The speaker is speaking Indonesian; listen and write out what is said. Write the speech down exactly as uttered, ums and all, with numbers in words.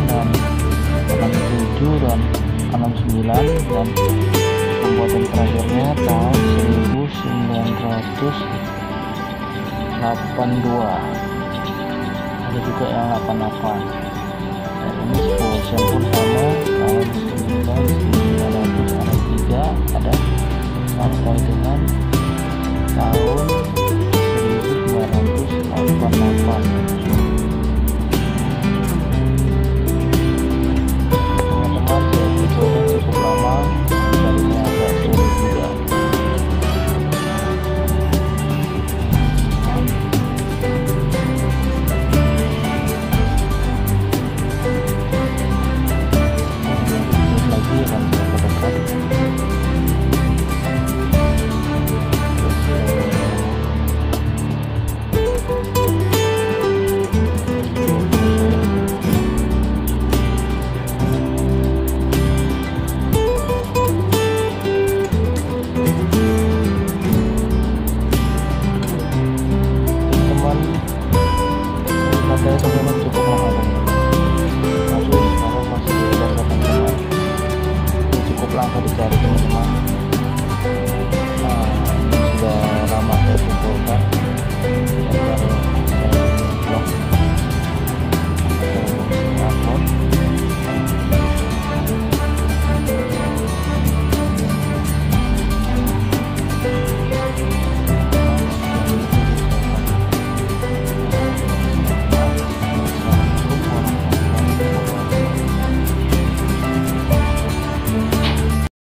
dan enam puluh tujuh dan enam puluh sembilan, dan pembuatan terakhirnya tahun seribu sembilan ratus delapan puluh dua. Ada juga yang delapan puluh delapan, dan ini Spolsian pun sama tahun seribu sembilan ratus tiga ada sampai dengan tahun